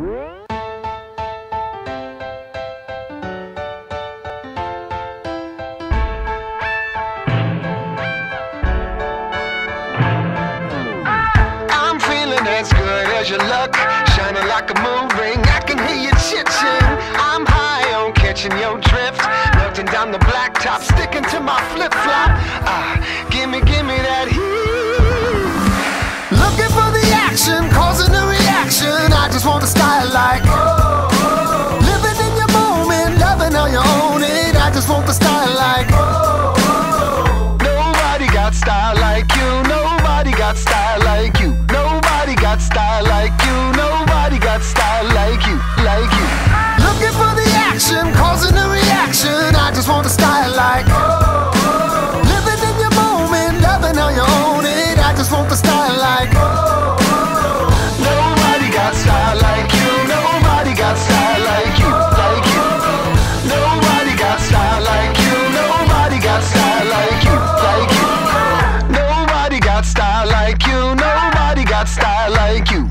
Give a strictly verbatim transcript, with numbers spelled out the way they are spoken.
I'm feeling as good as your luck, shining like a moon ring. I can hear you chit-chin. I'm high on catching your drift, melting down the blacktop, sticking to my flip-flop. Ah, gimme, gimme that heat. Looking for the action, causing a reaction. I just want a style like living in your moment, loving how you own it. I just want the style like nobody got style like you. Nobody got style like you. Nobody got style like you. Nobody got style like you, like you. Looking for the action, causing a reaction. I just want a style like living in your moment, loving how you own it. I just want the style like nobody got style like you. Nobody got style like you, like you. Nobody got style like you. Nobody got style like you, like you. Nobody got style like you. Nobody got style like you.